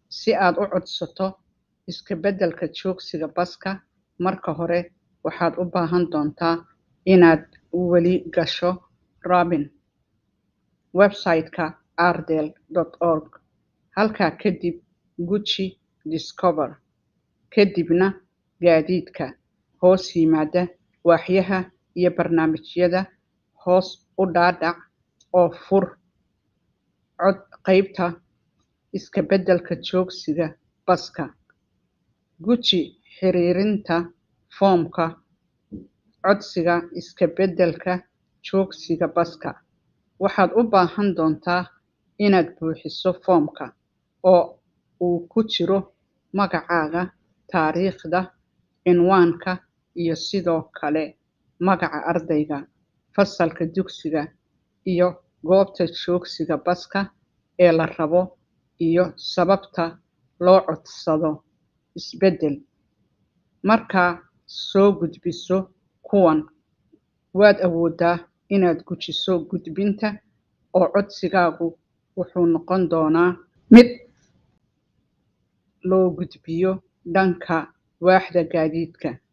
Si aad u codsato iska beddelka joogsiga baska, marka hore waxaad u baahan doontaa inaad weli gasho Robin website-ka ardel.org. Halkaa kadib guji Discover, kadibna gaadiidka hoos yimaada waaxyaha iyo barnaamijyada hoos u dhaadhac oo fur cod qaybta iska beddelka joogsiga baska. Guji xiriirinta foomka codsiga iska beddelka joogsiga baska. Waxaad u baahan doontaa inaad buuxiso foomka oo uu ku jiro magacaaga, taariikhda, cinwaanka iyo sidoo kale magaca ardayga, fasalka dugsiga iyo goobta joogsiga baska ee la rabo iyo sababta loo codsado isbeddel. Markaa soo gudbiso kuwan, waad awoodaa inaad gujiso gudbinta oo codsigaagu wuxuu noqon doonaa mid loo gudbiyo dhanka waaxda gaadiidka.